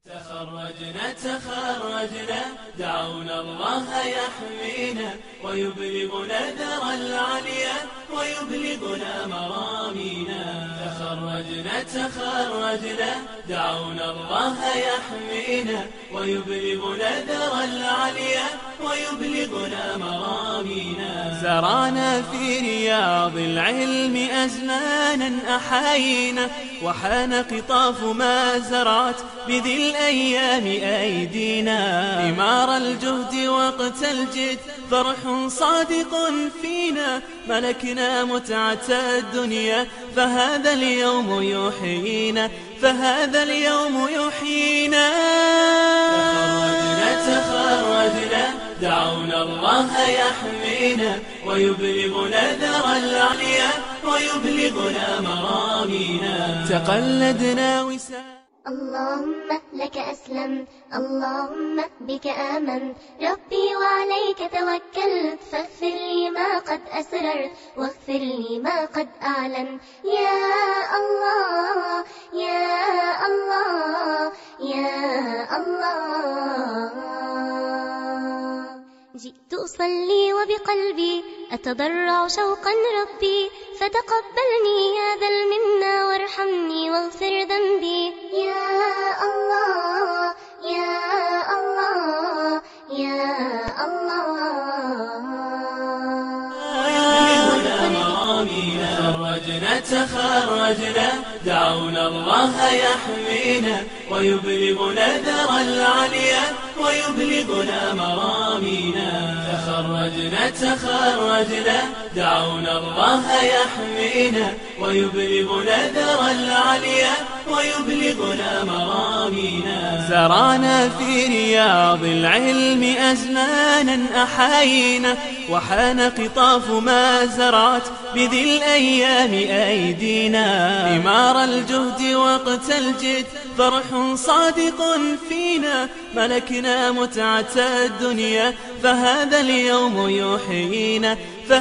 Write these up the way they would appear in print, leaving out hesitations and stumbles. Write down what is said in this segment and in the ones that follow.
تخرجنا دعونا الله يحمينا ويبلغنا ذرى العليا ويبلغنا مرامينا. تخرجنا دعونا الله يحمينا ويبلغنا ذرى العليا ويبلغنا مرامينا. زرعنا في رياض العلم أزمانا أحاينا وحان قطاف ما زرعت بذي الأيام أيدينا. ثمار الجهد وقت الجد فرح صادق فينا ملكنا متعة الدنيا فهذا اليوم يحيينا تخرجنا دعونا الله يحمينا ويبلغنا ذرى العليا ويبلغنا مرامينا. تقلدنا وسام اللهم لك أسلمت اللهم بك آمنت ربي وعليك توكلت فاغفر لي ما قد أسررت واغفر لي ما قد أعلنت. يا الله يا الله يا الله. جئت أصلي وبقلبي أتضرع شوقا ربي فتقبلني يا ذا المنة وارحمني واغفر ذنبي. يا الله يا الله يا الله. تخرجنا دعونا الله يحمينا ويبلغنا ذرى العليا ويبلغنا مرامينا. تخرجنا دعونا الله يحمينا ويبلغنا ذرى العليا ويبلغنا مرامينا. زرعنا في رياض العلم أزمانا أحاينا وحان قطاف ما زرعت بذي الأيام أيدينا. ثمار الجهد وقت الجد فرح صادق فينا ملكنا متعة الدنيا فهذا اليوم يحيينا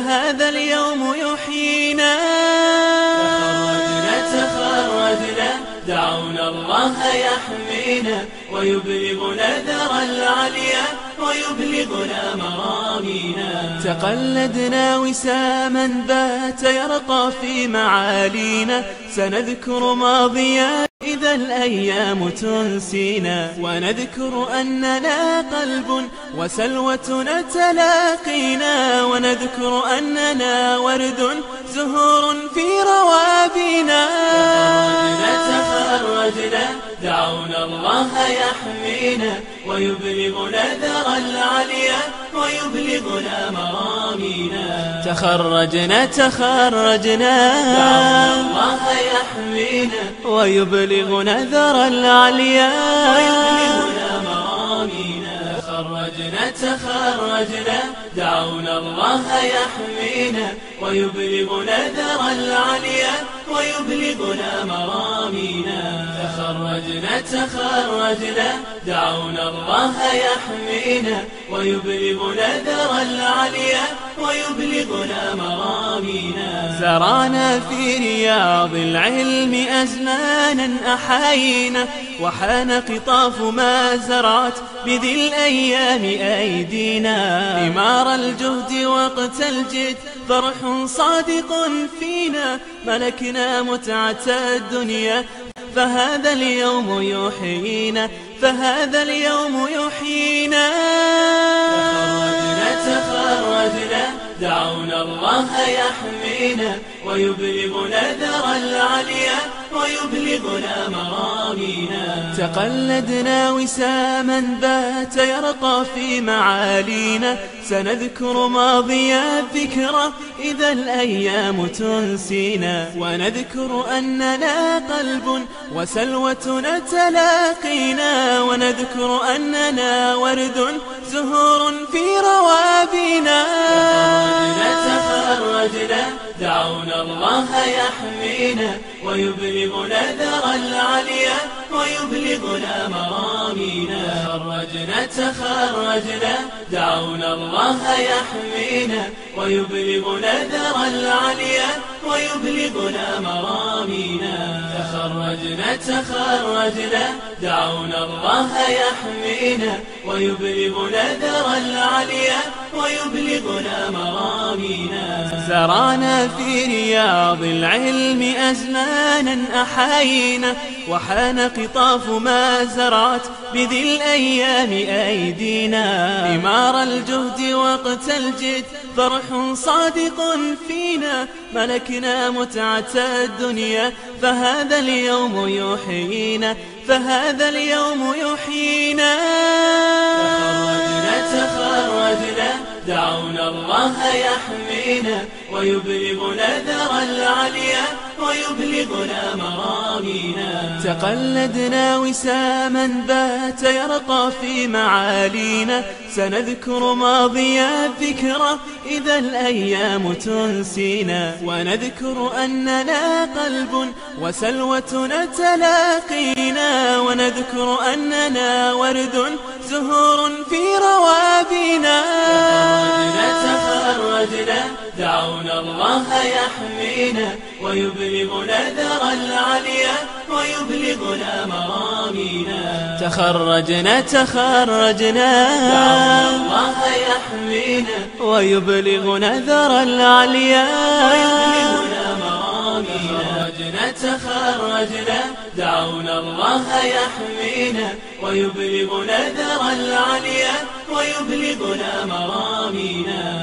تخرجنا دعونا الله يحمينا ويبلغنا ذرى العليا ويبلغنا مرامينا. تقلدنا وساما بات يرقى في معالينا سنذكر ماضيا إذا الأيام تنسينا ونذكر أننا قلب وسلوة تلاقينا ونذكر أننا ورد زهور في روابينا. تخرجنا دعونا الله يحمينا ويبلغنا ذرى العليا ويبلغنا مرامينا. تخرجنا دعونا الله يحمينا ويبلغنا ذرى العليا ويبلغنا مرامينا. تخرجنا دعونا الله يحمينا ويبلغنا ذرى العليا ويبلغنا مرامينا. تخرجنا دعونا الله يحمينا ويبلغنا ذرى العليا ويبلغنا مرامينا. زرعنا في رياض العلم أزمانا أحاينا وحان قطاف ما زرعت بذي الأيام أيدينا. ثمار الجهد وقت الجد فرح صادق فينا ملكنا متعة الدنيا فهذا اليوم يحيينا تخرجنا دعونا الله يحمينا ويبلغنا ذرى العليا ويبلغنا مرامينا. تقلدنا وساما بات يرقى في معالينا سنذكر ماضيا الذكرى إذا الأيام تنسينا ونذكر أننا قلب وسلوة تلاقينا ونذكر أننا ورد زهور في روابينا. تخرجنا دعونا الله يحمينا ويبلغنا ذرى العليا ويبلغنا مرامينا. تخرجنا دعونا الله يحمينا ويبلغنا ذرى العليا ويبلغنا مرامينا. تخرجنا دعونا الله يحمينا ويبلغنا ذرى العليا ويبلغنا مرامينا. زرعنا في رياض العلم أزمانا أحايينا، وحان قطاف ما زرعت بذي الأيام أيدينا. ثمار الجهد وقت الجد فرح صادق فينا، ملكنا متعة الدنيا فهذا اليوم يحيينا، فهذا اليوم يحيينا. تخرجنا دعونا الله يحمينا ويبلغنا ذرى العليا ويبلغنا مرامينا. تقلدنا وساما بات يرقى في معالينا، سنذكر ماضي الذكرى إذا الأيام تنسينا، ونذكر أننا قلب وسلوة تلاقينا، ونذكر أننا ورد زهور في روابينا. تخرجنا دعونا الله يحمينا ويبلغنا ذرى العليا ويبلغنا مرامينا. تخرجنا دعونا الله يحمينا ويبلغنا ذرى العليا ويبلغنا مرامينا. تخرجنا دعونا الله يحمينا ويبلغنا ذرى العليا ويبلغنا مرامينا.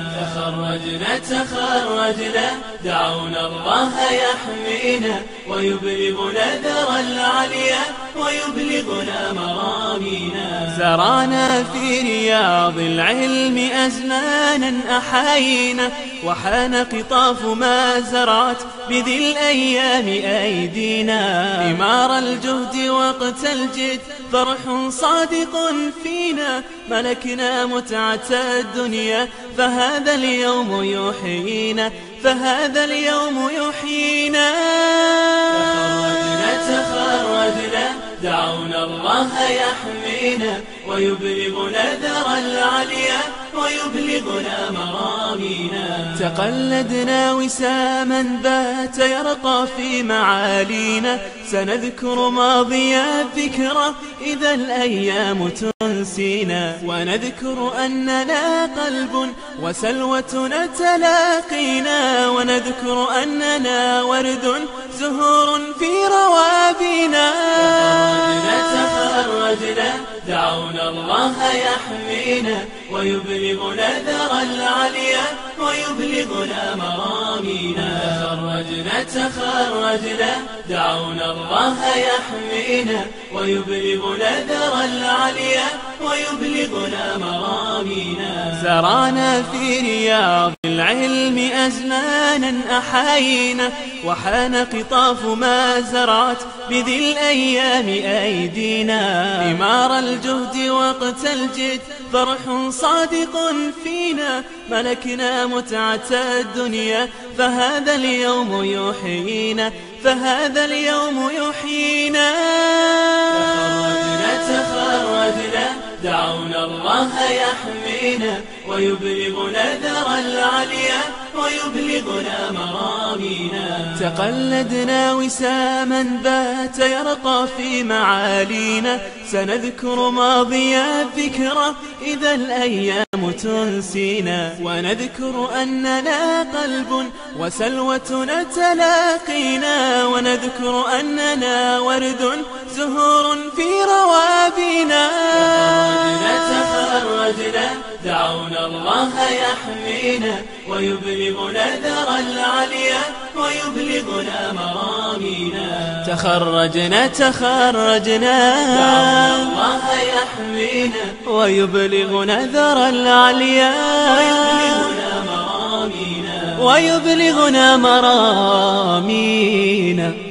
تخرجنا دعونا الله يحمينا ويبلغنا ذرى العليا ويبلغنا مرامينا. زرعنا في رياض العلم أزمانا أحايينا، وحان قطاف ما زرعت بذي الأيام أيدينا. ثمار الجهد وقت الجد فرح صادق فينا، ملكنا متعة الدنيا فهذا اليوم يحيينا، فهذا اليوم يحيينا. تخرجنا دعونا الله يحمينا ويبلغنا ذرى العليا ويبلغنا مرامينا. تقلدنا وساما بات يرقى في معالينا، سنذكر ماضي الذكرى إذا الأيام تنسينا، ونذكر أننا قلب وسلوة تلاقينا، ونذكر أننا ورد زهور في روابينا. تخرجنا دعونا الله يحمينا ويبلغنا ذرى العليا ويبلغنا مرامينا. تخرجنا دعونا الله يحمينا ويبلغنا ذرى العليا ويبلغنا مرامينا. زرعنا في رياض العلم أزمانا أحايينا، وحان قطاف ما زرعت بذي الأيام أيدينا. ثمار الجهد وقت الجد فرح صادق فينا، ملكنا متعة الدنيا فهذا اليوم يحيينا، فهذا اليوم يحيينا. تخرجنا دعونا الله يحمينا ويبلغنا ذرى العليا ويبلغنا مرامينا. تقلدنا وساما بات يرقى في معالينا، سنذكر ماضي الذكرى إذا الأيام تنسينا، ونذكر أننا قلب وسلوة تلاقينا، ونذكر أننا ورد زهور في روابينا. تخرجنا دعونا الله يحمينا ويبلغنا ذرى العليا ويبلغنا مرامينا. تخرجنا دعونا الله يحمينا ويبلغنا ذرى العليا ويبلغنا مرامينا. ويبلغنا مرامينا.